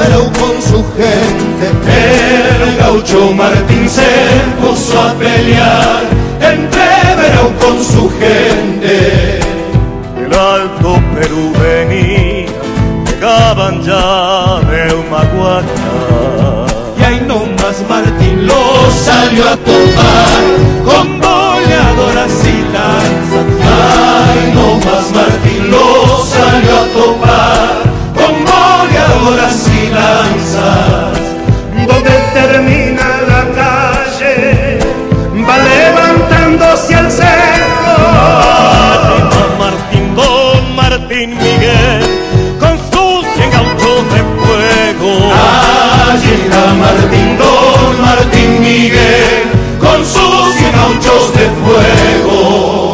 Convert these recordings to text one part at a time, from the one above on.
Verão con su gente. El gaucho Martín se puso a pelear entre Verão con su gente. El Alto Perú venía, llegaban ya de Humahuaca. Y ahí nomás Martín lo salió a topar con boleadoras y lanzas. Ay, nomás Martín lo salió a topar con boleadoras y lanzas. Donde termina la calle, va levantándose al cerro. Allí va Martín, don Martín Miguel, con sus 100 gauchos de fuego. Allí va Martín, don Martín Miguel, con sus 100 gauchos de fuego.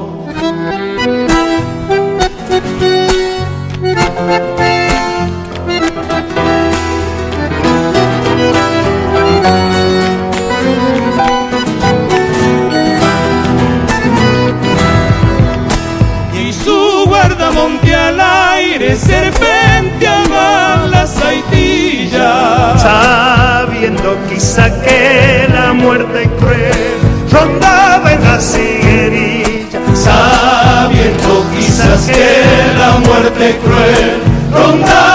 Y su guardamonte al aire serpenteaba la saitillas, Sabiendo quizá que la muerte cruel rondaba en las higuerillas. sabiendo quizás que la muerte cruel ronda